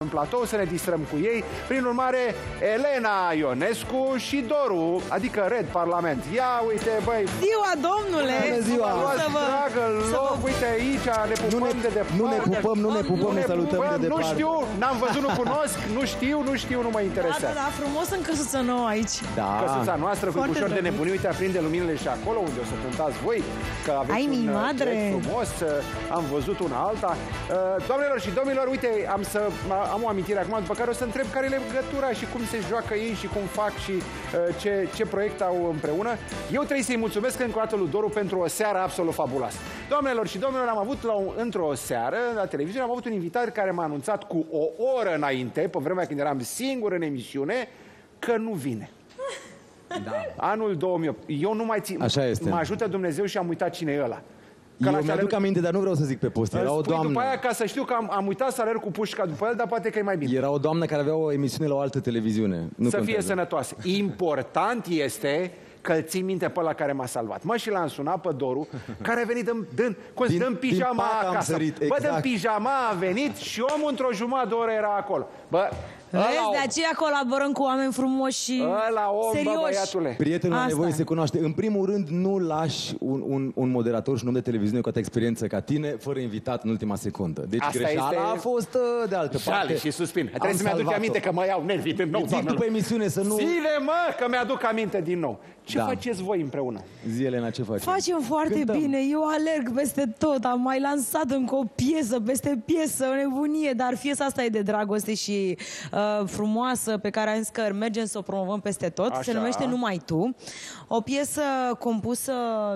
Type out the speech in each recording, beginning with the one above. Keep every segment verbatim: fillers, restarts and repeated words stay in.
în platou, să ne distrăm cu ei. Prin urmare, Elena Ionescu și Doru, adică Red Parlament. Ia uite, băi! Ziua, domnule! Bună ziua! Să vă... Dragă loc, vă... uite aici, ne pupăm nu ne, de departe. Nu ne pupăm, nu ne pupăm, nu ne, ne salutăm pupăm, de departe. Nu știu, n-am văzut, nu cunosc, nu știu, nu știu, nu mă interesează. Da, da, da, frumos în căsuța nouă aici. Da. Căsuța noastră cu ușor de nebunii, uite, aprinde luminile și acolo unde o să cântați voi, că aveți Ai un madre. frumos, am văzut una alta. Doamnelor și domnilor, uite, am să am o amintire acum, după care o să întreb care e legătura și cum se joacă ei și cum fac și ce, ce proiect au împreună. Eu trebuie să-i mulțumesc încă o dată lui Doru pentru o seară absolut fabuloasă. Doamnelor și domnilor, am avut într-o seară la televiziune, am avut un invitat care m-a anunțat cu o oră înainte, pe vremea când eram singur în emisiune, că nu vine. Da. Anul două mii opt. Eu nu mai țin. Așa este. Mă ajută Dumnezeu și am uitat cine e ăla. Că eu mi-aduc aminte, dar nu vreau să zic pe post. Era o doamnă. După aia, ca să știu că am, am uitat să alerg cu pușca după el, dar poate că e mai bine. Era o doamnă care avea o emisiune la o altă televiziune. Nu să contează. Fie sănătoasă. Important este că îl țin minte pe ăla care m-a salvat. Mă, și l-am sunat pe Doru, care a venit în, dând, din, dând pijama acasă. Sărit, exact. Bă, exact. din pijama a venit și omul într-o jumătate de oră era acolo. Bă, vezi, de aceea colaborăm cu oameni frumoși și ăla om, serioși. Bă, băiatule. Prietenul are nevoie se cunoaște. În primul rând, nu lași un, un, un moderator și un om de televiziune cu atâta experiență ca tine, fără invitat în ultima secundă. Deci asta greșeala este... a fost uh, de altă Jale parte. și suspin. Trebuie să-mi aduc aminte că mă iau nervii din nou. Zic după emisiune să nu... Zile, mă, că mi-aduc aminte din nou. Ce da. faceți voi împreună? Zi, Elena, ce faci? Facem foarte Cântăm. bine. Eu alerg peste tot. Am mai lansat încă o piesă peste piesă, o nebunie. Dar piesa asta e de dragoste și uh, frumoasă, pe care am zis că mergem să o promovăm peste tot. Așa. Se numește Numai Tu. O piesă compusă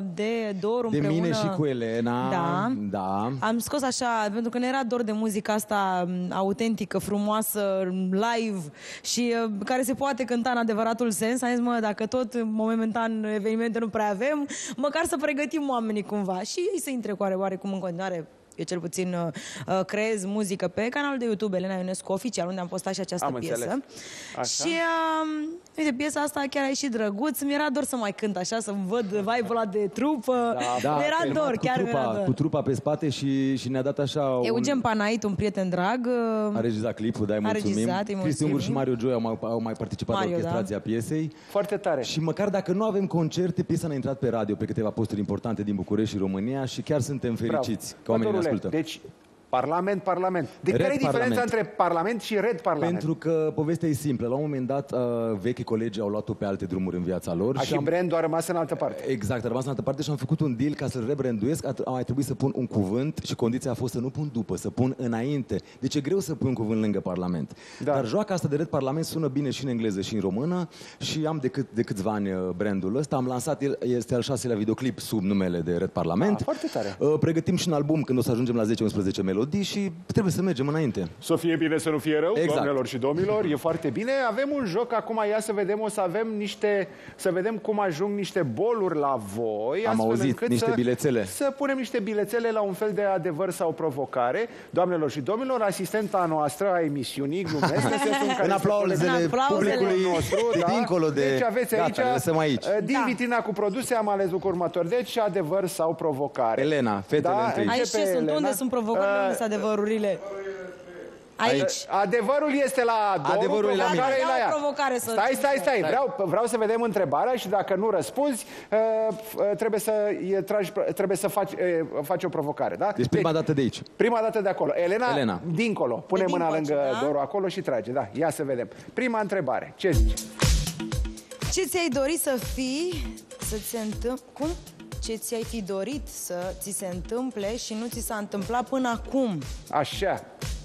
de Doru de împreună. mine și cu Elena. Da. da. Am scos așa, pentru că ne era dor de muzica asta autentică, frumoasă, live și uh, care se poate cânta în adevăratul sens. Am zis, mă, dacă tot momentan evenimente nu prea avem, măcar să pregătim oamenii cumva și ei să intre cu oarecum în continuare. Eu cel puțin uh, creez muzică pe canalul de YouTube Elena Ionescu Oficial, unde am postat și această am piesă. Și uh, uite, piesa asta chiar a ieșit drăguț. Mi-era dor să mai cânt așa, să văd vibe-ul ăla de trupă. Da, da, mi-era dor, cu chiar trupa, mi-era dor. Cu trupa pe spate și, și ne-a dat așa... Eugen un... Panait, un prieten drag. A regizat clipul, da, mulțumim. Regizat, Cristi Ungur și Mario Joy au mai, au mai participat Mario, la orchestrația da. piesei. Foarte tare. Și măcar dacă nu avem concerte, piesa ne-a intrat pe radio, pe câteva posturi importante din București și România și chiar suntem fericiți Bravo. că oamenii ne ascultă. Deci, Parlament, Parlament. De care e diferența între Parlament și Red Parlament? Pentru că povestea e simplă. La un moment dat, uh, vechi colegi au luat-o pe alte drumuri în viața lor. A, și, și am... brandul a rămas în altă parte. Exact, a rămas în altă parte și am făcut un deal ca să-l rebranduiesc. A mai trebuit să pun un cuvânt și condiția a fost să nu pun după, să pun înainte. Deci e greu să pui un cuvânt lângă Parlament. Da. Dar joaca asta de Red Parlament sună bine și în engleză și în română și am de, cât, de câțiva ani brandul ăsta. Am lansat, este al șaselea videoclip sub numele de Red Parlament. A, foarte tare. Uh, pregătim și un album când o să ajungem la zece unsprezece melodii și trebuie să mergem înainte. Să fie bine, să nu fie rău, exact. Doamnelor și domnilor, e foarte bine. Avem un joc acum, ia să vedem, o să avem niște, să vedem cum ajung niște boluri la voi. Am auzit, niște să, bilețele. Să punem niște bilețele la un fel de adevăr sau provocare. Doamnelor și domnilor, asistenta noastră a emisiunii, glumesc, în aplauzele publicului nostru, da? dincolo de... Deci aveți aici, gata, lăsăm aici. Din da. vitrina cu produse am ales lucrul următor. Deci adevăr sau provocare. Elena, fetele da? întâi. Aici ce sunt? Unde sunt provocările? Uh, unde sunt adevărurile? Aici. Adevărul este la Doru, adevărul e la mine. E la ea. Provocare să stai, stai, stai. Vreau, vreau să vedem întrebarea și dacă nu răspunzi, trebuie să, tragi, trebuie să faci, faci o provocare. Da? Deci prima deci, dată de aici. Prima dată de acolo. Elena, Elena. dincolo. Pune de mâna dincolo, lângă da? Doru acolo și trage. Da, ia să vedem. Prima întrebare. Ce zici? Ce ți-ai dorit să fii, să ți se întâmple... Cum? Ce ți-ai fi dorit să ți se întâmple și nu ți s-a întâmplat până acum? Așa.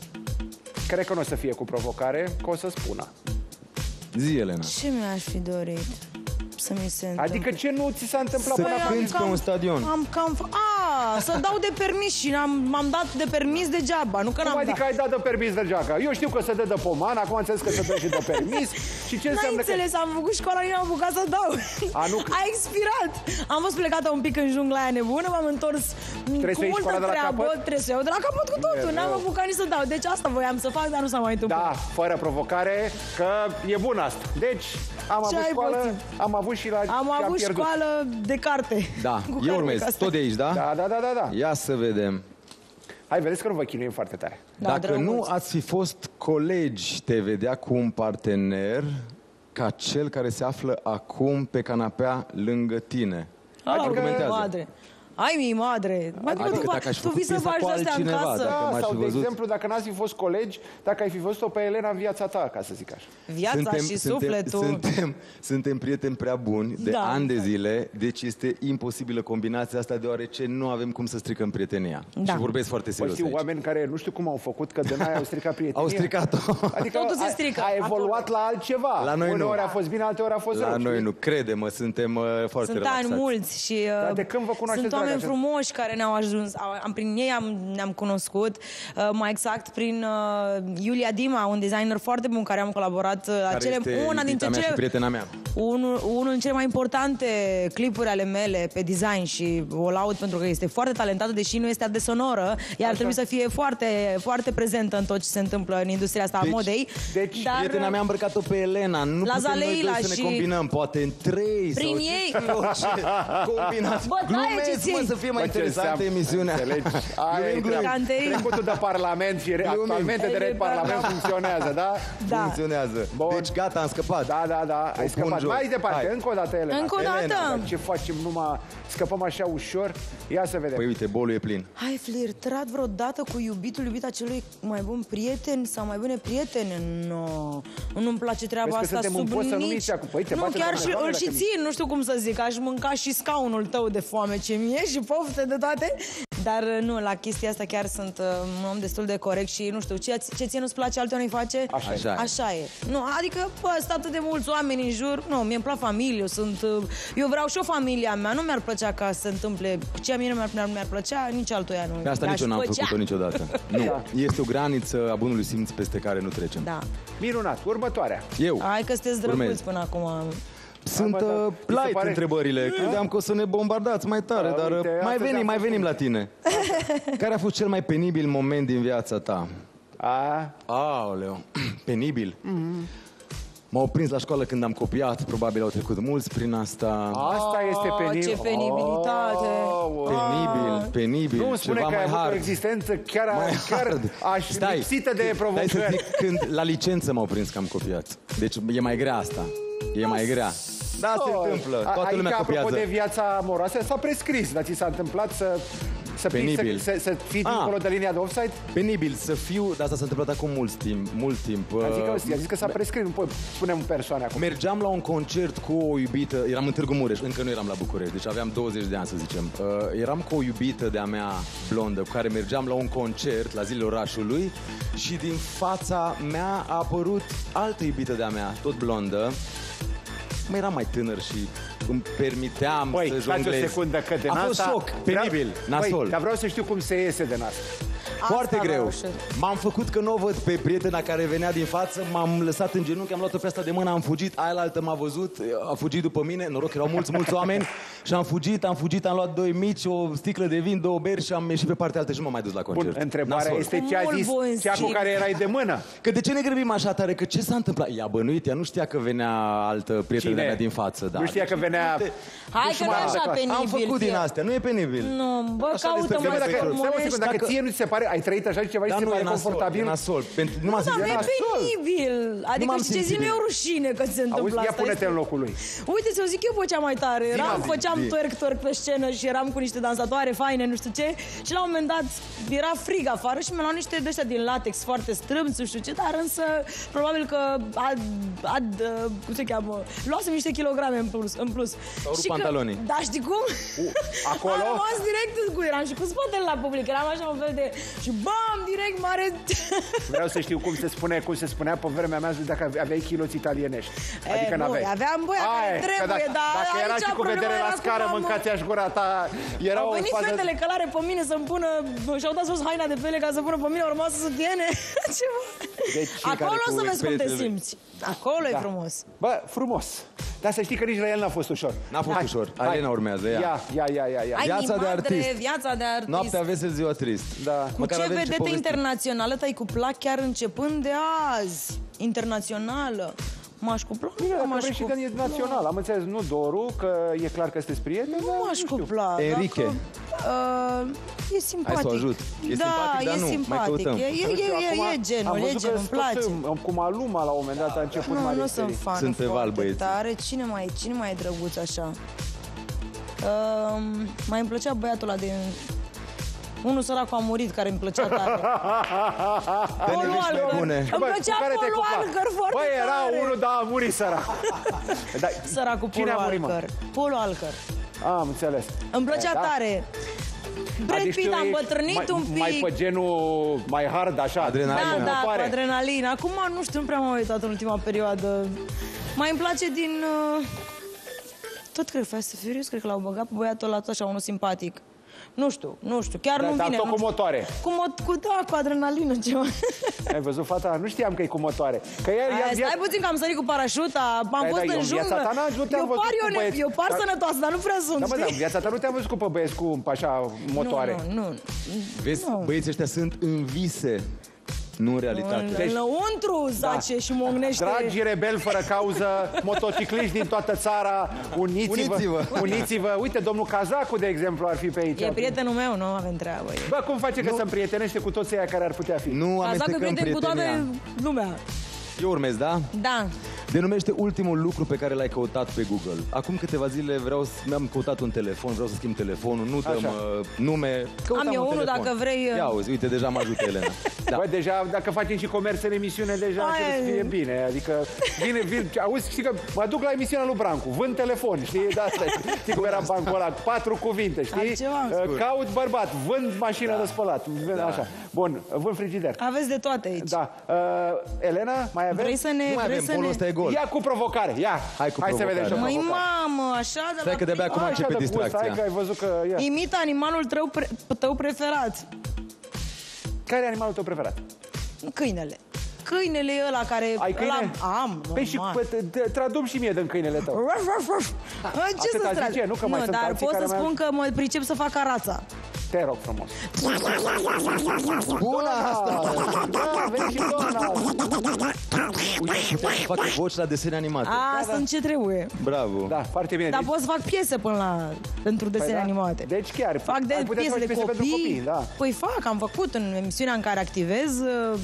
Cred că nu o să fie cu provocare, că o să spună. Zi, Elena. Ce mi-aș fi dorit să mi se întâmple? Adică ce nu ți s-a întâmplat să până acum? cânti pe un stadion. Am cam... A, să dau de permis și m-am dat de permis degeaba, nu că n-am dat. Adică ai dat de permis degeaba? Eu știu că se dă de poman, acum înțeles că se dă și de permis. Și ce înseamnă că... înțeles, am făcut școala, nu am apucat să dau. A, nu... A expirat. Am fost plecată un pic în jungla aia nebună, m-am întors trebuie cu multă treabă. Trebuie să iau de la capăt cu totul, n-am apucat nici să dau. Deci asta voiam să fac, dar nu s-a mai întâmplat. Da, fără provocare, că e bun asta. Deci, am avut școală, am avut și la Am avut școală de carte. Da, eu urmez, tot de aici, da? Da, da, da, da, da. Ia să vedem. Hai, vedeți că nu vă chinuim foarte tare. Da, Dacă drăguț. nu ați fi fost colegi, te vedea cu un partener ca cel care se află acum pe canapea lângă tine. Adică, Argumentează. madre. Ai mi madre. Adică, Adică tu, dacă aș tu făcut vii să piesa faci cu de-astea în altcineva, casă. dacă Da, m-aș sau fi de văzut- exemplu, dacă n-ați fi fost colegi, dacă ai fi văzut-o pe Elena în viața ta, ca să zic așa. Viața și sufletul. Suntem, suntem, suntem prieteni prea buni de Da, ani de exact. zile, deci este imposibilă combinația asta, deoarece nu avem cum să stricăm prietenia. Da. Și vorbesc foarte Păi serios știu aici. oameni care nu știu cum au făcut, că de n-aia au stricat prietenia. Au stricat-o. Adică Totul se a- strică. A, evoluat Acolo. la altceva. La noi nu. Uneori a fost bine, alteori a fost La rău. noi știi? nu, crede-mă, suntem uh, foarte Sunt relaxați. ani mulți și uh, Dar de când vă cunoașteți, sunt oameni dragă? frumoși care ne-au ajuns, au, am, prin ei am, ne-am cunoscut, uh, mai exact prin uh, Iulia Dima, un designer foarte bun care am colaborat, uh, Care acele, este una dintre iubita mea și cele, prietena mea. unul, unul dintre cele mai importante clipuri ale mele pe design și o laud pentru că este foarte talentată, deși nu este atât de sonoră, ea ar trebui să fie foarte, foarte prezentă în tot ce se întâmplă în industria asta a Deci- modei. deci, dar, Prietena mea a îmbrăcat-o pe Elena. Nu La putem noi Zaleila doi să și- ne combinăm, poate în trei Prin sau ei. ce, combinați. Bătaie ce Glumesc, mă, ții. să fie mai Bă, ce interesantă înseamnă? emisiunea. Înțelegi? Aia e Glumim, glumim. treaba. Cantei. Trecutul de Parlament și re- Glumim. actualmente de direct Parlament funcționează, da? Da. Funcționează. Bun. Deci gata, am scăpat. Da, da, da, ai pun scăpat. jos. Mai departe, Hai. încă o dată, Elena. Încă o Elena, dată? dar ce facem, numai scăpăm așa ușor? Ia să vedem. Păi uite, bolul e plin. Ai flirtat vreodată cu iubitul, iubita celui mai bun prieten sau mai bune prietene? Nu, nu-mi place treaba Vezi că asta suntem în sub post să nu nici... nici acum. Păi te nu, bate chiar doamne, și, doamne, îl și dacă țin, nu știu cum să zic, aș mânca și scaunul tău de foame ce mie și pofte de toate. Dar nu, la chestia asta chiar sunt uh, un om destul de corect și nu știu, ce, ce ție nu-ți place, altul nu-i face? Așa e. Așa e. Așa e. Nu, adică, bă, sunt atât de mulți oameni în jur. Nu, mie îmi plac familie, eu sunt... uh, Eu vreau și o familia mea, nu mi-ar plăcea ca să se întâmple... Ce mie nu mi-ar, mi-ar, mi-ar plăcea, nici altuia nu. Pe asta Mi-aș nici eu n-am plăcea. făcut-o niciodată. Nu, Da. este o graniță a bunului simț peste care nu trecem. Da. Minunat. Următoarea. Eu Hai că sunteți Urmez. drăguți până acum. sunt Da, bă, da. uh, Mi se light pare- întrebările. Credeam că o să ne bombardați mai tare, Da, dar uh, uite, mai astăzi venim, am mai fost venim un- la tine. Care a fost cel mai penibil moment din viața ta? A, Aoleu, penibil. M-au prins la școală când am copiat, probabil au trecut mulți prin asta. asta este Oh, penibil. ce penibilitate. Oh, Penibil, penibil, nu spune ceva că ai mai avut o hard. existență chiar, Mai chiar hard. aș lipsită de Stai să provocări. zic, când la licență m-au prins că am copiat. Deci e mai grea asta. E mai grea. Da, se întâmplă. A- Toată aici, lumea apropo copiază. de viața amoroasă, s-a prescris, dar ți s-a întâmplat să, să, prinzi, Penibil. să, să, să fii Ah. dincolo de linia de offside? Penibil să fiu, dar asta s-a întâmplat acum mult timp. Mult timp. A zis că, Uh, a zis că s-a prescris, nu pot spune în persoane acum. Mergeam la un concert cu o iubită, eram în Târgu Mureș, încă nu eram la București, deci aveam douăzeci de ani să zicem. Uh, eram cu o iubită de-a mea blondă, cu care mergeam la un concert la zilele orașului și din fața mea a apărut altă iubită de-a mea, tot blondă. Mai eram mai tânăr și îmi permiteam Băi, să stați o jonglez. secundă că de A asta... fost șoc, penibil, nasol. Băi, dar vreau să știu cum se iese din asta. Foarte Asta greu. vreau și- M-am făcut că nu o văd pe prietena care venea din față, m-am lăsat în genunchi, am luat-o pe asta de mână, am fugit, aia la altă m-a văzut, a fugit după mine, noroc, erau mulți, mulți oameni și am fugit, am fugit, am luat doi mici, o sticlă de vin, două beri și am ieșit pe partea altă și nu m-am mai dus la concert. Bun, întrebarea Nasol. este ce a Mult zis bun cea cu simț. care erai de mână. Că de ce ne grăbim așa tare? Că ce s-a întâmplat? I-a bănuit, ea nu știa că venea altă prietenă de-a mea din față. Da. Nu știa că venea... Hai că nu e așa Dușman. penibil. Am făcut din fie. astea, nu e penibil. Nu, bă, Așa caută despre mai Stai, Dacă- mă, dacă, stai, mă, frumunești. secundă, dacă Dacă- ție nu ți se pare, ai trăit așa ceva și Dar ți se nu pare e nasol, confortabil? e nasol. Pentru, nu m-a Da, zis, nu e e nasol. penibil. Adică m-am și ce zi simțit nu e bine. o rușine că ți se întâmplă Auzi, ia asta. pune-te Este- în locul lui. Uite, să zic eu pe cea mai tare. Eram, zi, făceam zi. twerk, twerk pe scenă și eram cu niște dansatoare faine, nu știu ce. Și la un moment dat era frig afară și mi-am luat niște de ăștia din latex foarte strâmți, nu știu ce, dar însă probabil că ad, ad, cum se cheamă, luasem niște kilograme în plus. În plus. S-au rupt Și că- pantalonii. Da, știi cum? acolo? Am rămas direct cu eram și cu spatele la public. Eram așa un fel de... Și bam, direct mare... Vreau să știu cum se spune, cum se spunea pe vremea mea, dacă aveai chiloți italienești. Adică E, nu, n-aveai. aveam băia care Aia e, că trebuie, dacă, dar Dacă era aici și cu problema vedere la era scară, cum am- mâncați aș gura ta. Era Au o venit fază... fetele călare pe mine să-mi pună, și-au dat sus haina de pe ele ca să pună pe mine, au rămas sutiene. Ceva. Deci, cei care Acolo cu să vezi cum te experiențele lui. simți. Acolo e Da. frumos. Bă, frumos. Dar să știi că nici la el n-a fost ușor. N-a fost Hai, ușor. hai. Alena urmează, ia. Ia, ia, ia, ia, ia. Ai Viața de mimadre, artist. Viața de artist. Noaptea vesel, ziua trist. Da. Cu Măcar ce avem ce vedete povesti. internațională te-ai cuplat chiar începând de azi? Internațională? M-aș cupla? Bine, dacă m-aș vrei și cupla. când e național. Am înțeles, nu Doru, că e clar că sunteți prieteni. Nu m-aș cupla. Enrique. Dacă, uh, e simpatic. Hai să o ajut. E da, simpatic, dar e nu. Mai simpatic. căutăm. E, e, e, e, e genul, e genul, îmi place. Cum Aluma la un moment dat a început Nu, mare nu isterie. sunt fan Sunt pe val, foarte băieții. tare. Cine mai, cine mai e drăguț așa? Uh, mai îmi plăcea băiatul ăla de... Unul săracu a murit, care îmi plăcea tare. Polu vești mai Alcăr. bune. Îmi Bă, plăcea cu care te-ai Polu cuplat? Alcăr foarte Băi, era tare. unul, dar a murit sărac. Da, Săracul cine Polu a murit, mă? Alcăr. Polu Alcăr. Am înțeles. Îmi plăcea E, da? tare. Brad Adică Pitt a e îmbătrânit mai, un pic. Mai pe genul, mai hard, așa. Adrenalină. Da, da, cu motoare. adrenalină. Acum nu știu, nu prea m-am uitat în ultima perioadă. Mai îmi place din... Uh... Tot cred, Fast and Furious, cred că l-au băgat pe băiatul ăla tot așa, unul simpatic. Nu știu, nu știu, chiar Da, nu dar vine. tot nu cu știu. motoare. Cu, mo- cu, da, cu adrenalină ceva. Ai văzut fata? Nu știam că e cu motoare. Că ea, ea, Ai, stai puțin că am sărit cu parașuta, am Păi, fost da, eu în în viața junglă. ta n-am- nu te-am Eu văzut par, cu eu, ne- băieți. eu par Da. sănătoasă, dar nu prea sunt, Da, mă, dar în știi? viața ta nu te-am văzut cu pe băieți cu așa motoare. Nu, nu, nu. Vezi, Nu. băieții ăștia sunt în vise, nu în realitate. În, Deci- înăuntru zace și mognește. Dragi rebeli fără cauză, motocicliști din toată țara, uniți-vă. Uniți-vă. Uniți-vă. Uite, domnul Cazacu, de exemplu, ar fi pe aici. E prietenul meu, nu avem treabă. E. Bă, cum face că se împrietenește cu toți aia care ar putea fi? Nu Cazacu e amestecăm prieten cu toată prietenia. lumea. Eu urmez, da? Da. Denumește ultimul lucru pe care l-ai căutat pe Google. Acum câteva zile vreau să, mi-am căutat un telefon, vreau să schimb telefonul, nu dăm Așa. uh, nume. Căutam Am eu un unul, telefon. dacă vrei, uh, Ia auzi, uite, deja mă ajută Elena. Da. Bă, deja, dacă facem și comerț în emisiune, deja Aia trebuie să e. fie bine. Adică, vine, vine, auzi, știi că mă duc la emisiunea lui Brancu, vând telefon, știi, de asta, știi cum era bancul ăla, patru cuvinte, știi? Altceva. Uh, Caut bărbat, vând mașină de spălat, Da. așa. Bun, vând frigider. Aveți de toate aici. Da. Uh, Elena, mai avem? Vrei să ne... Nu mai vrei avem, să polul ne... ăsta e gol. Ia cu provocare, ia. Hai cu Hai să vedem și o provocare. Măi, provocare. mamă, așa de Stai la că de-abia prima- acum Așa începe de gust, distracția. hai că ai văzut că... Ia. Imita animalul tău, pre... tău preferat. Care e animalul tău preferat? Câinele. Câinele e ăla care... Ai câine? Ăla... Am, Păi și normal. păi, te- te- tradum și mie din câinele tău. Ruff, ruff, ruff. Ce Atâta să trag? zice, nu că mai nu, sunt dar alții pot care să mai- spun că mă pricep să fac carața. Te rog frumos. Bună asta! Da, veni și Donald. Uite, putem să facă voci la desene animate. A, sunt ce trebuie. Bravo. Da, foarte bine. Dar Deci- pot să fac piese până la... pentru Păi desene da. animate. Deci chiar, Fac de ai putea să piese de faci piese copii. pentru copii, da. Păi fac, am făcut în emisiunea în care activez,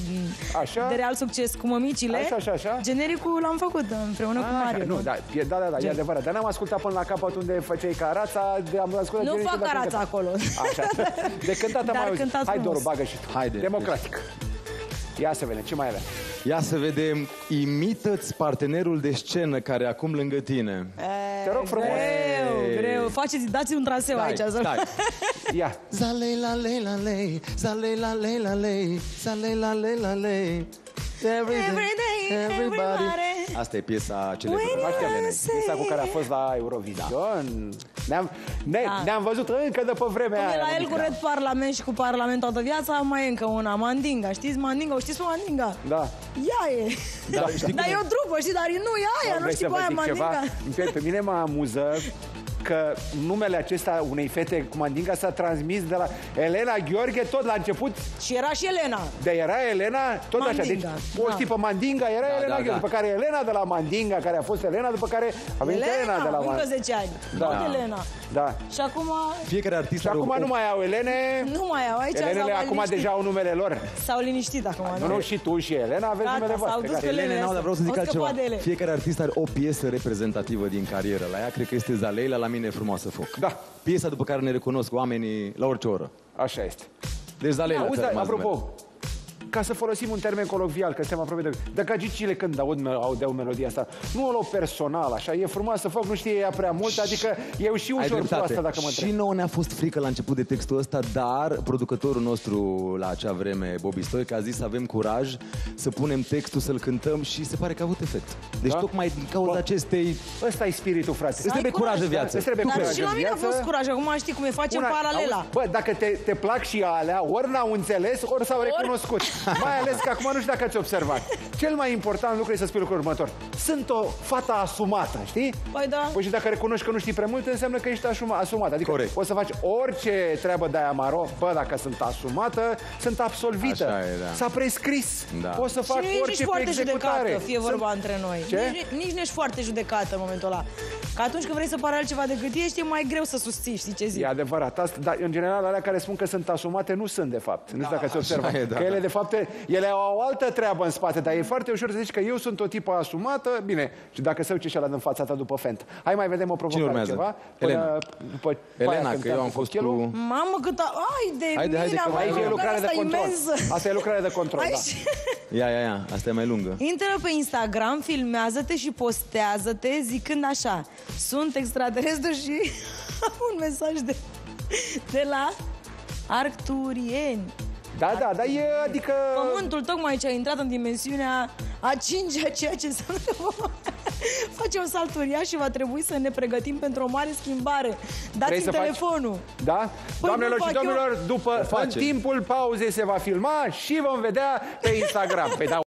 Așa. de real succes cu mămicile. Așa, așa, așa. Genericul l-am făcut împreună cu Ah, Mario. nu, da, e- da, da, da, e adevărat. Dar n-am ascultat până la capăt unde făceai carața, de, am ascultat Nu direct fac de la carața cântat. acolo. Așa. De cântat am Dar mai auzit. cântat Hai, frumos. Doru, bagă și tu. Haide. Democratic. Ia să vedem, ce mai avem? Ia să vedem, imită-ți partenerul de scenă care e acum lângă tine. Te rog frumos. Greu, greu. Faceți, dați un traseu Stai, aici. să- stai. Ia. Zalei la lei la lei, zalei la lei la lei, zalei la lei la lei. Every Every day, everybody. Asta e piesa celebră. When Așa, I Elena, say- piesa cu care a fost la Eurovision. Ne-am, ne, Da. ne-am văzut încă de pe vremea Cum e aia. la el adică- cu Red Parlament și cu Parlament toată viața, mai e încă una, Mandinga. Știți Mandinga? O știți pe Mandinga? Da. Ea e. Da, știi Dar cum e o trupă, știi? Dar e- nu, e aia, nu Vrei știi să pe vă aia zic ceva? Mandinga. Pe, pe mine mă amuză că numele acesta unei fete cu Mandinga s-a transmis de la Elena Gheorghe tot la început, Și era și Elena. de era Elena, tot așa. Deci Mandinga, o da. știi pe Mandinga, era Da, Elena da, Gheorghe, da. după care Elena de la Mandinga, care a fost Elena, după care a venit Elena, Elena, de la încă Mandinga. zece ani. Da. Tot Elena. Da. Și acum... Fiecare artist Și are acum o... nu mai au Elene. Nu mai au, aici Elenele s-au mai acum liniștit. deja au numele lor. S-au liniștit acum. Nu, nu, și tu și Elena aveți Gata, numele s-au voastre. dus care- pe Elene, n-au, dar vreau să zic Au altceva. scăpat de ele. Fiecare artist are o piesă reprezentativă din carieră. La ea cred că este Zaleila, la mine e Frumoasă Foc. Da. Piesa după care ne recunosc oamenii la orice oră. Așa este. Deci Zaleila, Auzi, ți-a dar, rămas numele. apropo, ca să folosim un termen colocvial, că suntem aproape de... Dar gagicile când aud, audeau melodia asta, nu o luau personal, așa, e frumos să fac, nu știe ea prea mult, adică eu și Ai ușor dreptate. asta dacă mă Și întreb. nouă ne-a fost frică la început de textul ăsta, dar producătorul nostru la acea vreme, Bobby Stoica, a zis să avem curaj să punem textul, să-l cântăm și se pare că a avut efect. Deci Da? tocmai din cauza Bă. acestei... Ăsta e spiritul, frate. Îți trebuie curaj, curaj în da, viață. îți trebuie Tu Dar curaj și la în mine a viață. fost curaj. Acum știi cum e, facem Una- paralela. auzi, bă, dacă te, te plac și alea, ori n-au înțeles, ori s-au recunoscut. Mai ales că acum nu știu dacă ați observat. Cel mai important lucru este să spui lucrul următor. Sunt o fată asumată, știi? Păi da. Păi și dacă recunoști că nu știi prea mult, înseamnă că ești asumată. Adică Corect. o să faci orice treabă de aia maro. Bă, dacă sunt asumată, sunt absolvită. Așa e, da. S-a prescris. Da. Poți să faci Și nici orice nici cu foarte executare. judecată, fie vorba Sunt... între noi. Ce? Nici, nici nu ești foarte judecată în momentul ăla. Că atunci când vrei să pare altceva decât ești, e mai greu să susții, știi ce zic? E adevărat. Asta, dar în general, alea care spun că sunt asumate nu sunt, de fapt. Nu știu dacă ați observat. e, da, că ele, da. de fapt, ele au o altă treabă în spate, dar e foarte ușor să zici că eu sunt o tipă asumată. Bine, și dacă se uice și ăla din fața ta după fent. Hai mai vedem o provocare urmează? ceva. Elena. După Elena, că eu am fost cu... Mamă, cât a... Ai de Haide, haide, mine, că am mai Aici e e lucrare de control. Imensă. Asta e lucrare de control, da. Aici... Ia, ia, ia, asta e mai lungă. Intră pe Instagram, filmează-te și postează-te zicând așa: sunt extraterestru și un mesaj de, de la arcturieni. Da, da, dar e, adică... Pământul tocmai ce a intrat în dimensiunea a cincea, ceea ce înseamnă că vom face un salt uriaș și va trebui să ne pregătim pentru o mare schimbare. Dați-mi să faci- telefonul. Da? Păi Doamnelor nu și fac eu. domnilor, după, în face. timpul pauzei se va filma și vom vedea pe Instagram. Păi da,